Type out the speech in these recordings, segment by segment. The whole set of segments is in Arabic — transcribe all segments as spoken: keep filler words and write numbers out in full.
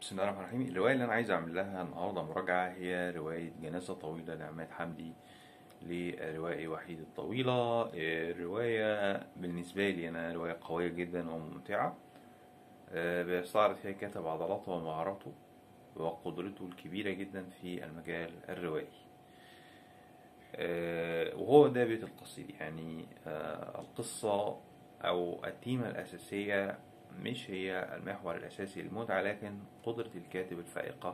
بسم الله الرحمن الرحيم. الرواية اللي أنا عايز أعمل لها النهاردة مراجعة هي رواية جنازة طويلة لعماد حمدي لروائي وحيد الطويلة. الرواية بالنسبة لي أنا رواية قوية جدا وممتعة، آه، بيستعرض فيها كاتب عضلاته ومهاراته وقدرته الكبيرة جدا في المجال الروائي. آه، وهو ده بيت القصيد، يعني آه، القصة أو التيمة الأساسية مش هي المحور الأساسي للمتعة، لكن قدرة الكاتب الفائقة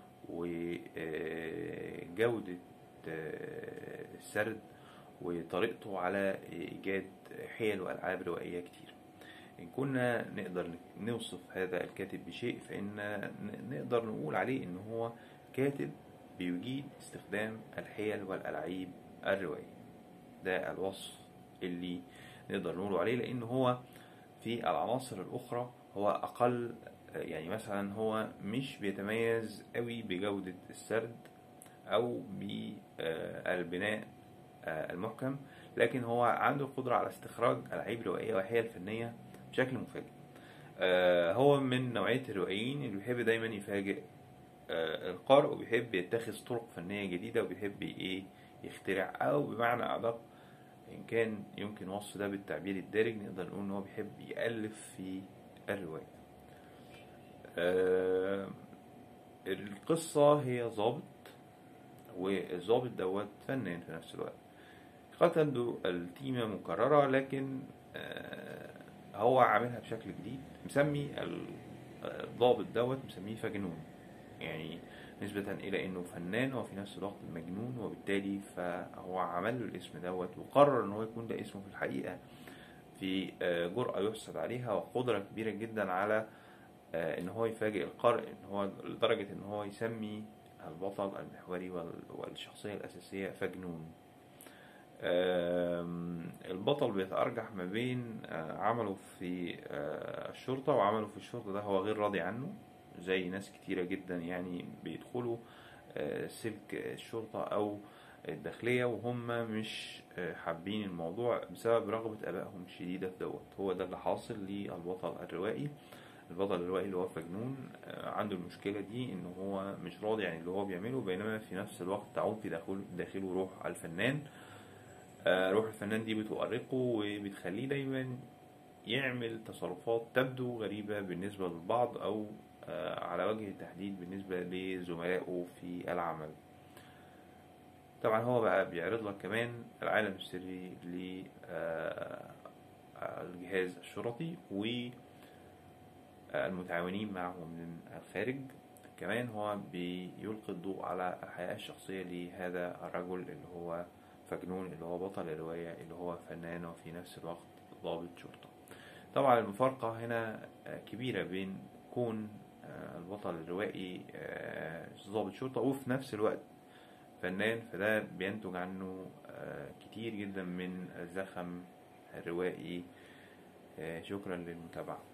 وجودة السرد وطريقته على إيجاد حيل وألعاب روائية كتير. إن كنا نقدر نوصف هذا الكاتب بشيء فإن نقدر نقول عليه إن هو كاتب بيجيد استخدام الحيل والألعاب الروائية. ده الوصف اللي نقدر نقوله عليه، لأن هو في العناصر الأخرى هو أقل. يعني مثلا هو مش بيتميز قوي بجودة السرد أو بالبناء المحكم، لكن هو عنده القدرة على استخراج ألعاب روائية وحيل فنية بشكل مفاجئ. هو من نوعية الروائيين اللي بيحب دايما يفاجئ القارئ، وبيحب يتخذ طرق فنية جديدة، وبيحب ايه يخترع، او بمعنى ادق ان كان يمكن وصف ده بالتعبير الدارج نقدر نقول ان هو بيحب يألف في الرواية. آه القصة هي ضابط، والضابط دوت فنان في نفس الوقت. قد تبدو التيمة مكررة، لكن آه هو عاملها بشكل جديد، مسمي الضابط دوت مسميه فجنون، يعني نسبة إلى إنه فنان وفي نفس الوقت مجنون، وبالتالي فهو عمل له الاسم دوت وقرر إن هو يكون ده اسمه في الحقيقة في جرأة يحسد عليها وقدرة كبيرة جدا على إن هو يفاجئ القارئ، إن هو لدرجة إن هو يسمي البطل المحوري والشخصية الأساسية فجنون. البطل بيتأرجح ما بين عمله في الشرطة وعمله في الشرطة ده هو غير راضي عنه، زي ناس كتيرة جدا يعني بيدخلوا سلك الشرطة أو الداخلية وهم مش حابين الموضوع بسبب رغبة آبائهم الشديدة في دوت. هو ده اللي حاصل للبطل الروائي. البطل الروائي اللي هو فجنون عنده المشكلة دي، إن هو مش راضي عن اللي هو بيعمله، بينما في نفس الوقت تعود في داخله روح الفنان. روح الفنان دي بتؤرقه وبتخليه دايما يعمل تصرفات تبدو غريبة بالنسبة للبعض، أو على وجه التحديد بالنسبة لزملائه في العمل. طبعا هو بقى بيعرض لك كمان العالم السري للجهاز الشرطي والمتعاونين معه من الخارج. كمان هو بيلقي الضوء على الحياة الشخصية لهذا الرجل اللي هو فجنون، اللي هو بطل الرواية، اللي هو فنان وفي نفس الوقت ضابط شرطة. طبعا المفارقة هنا كبيرة بين كون البطل الروائي ضابط شرطة وفي نفس الوقت فنان، فده بينتج عنه كتير جدا من الزخم الروائي. شكرا للمتابعة.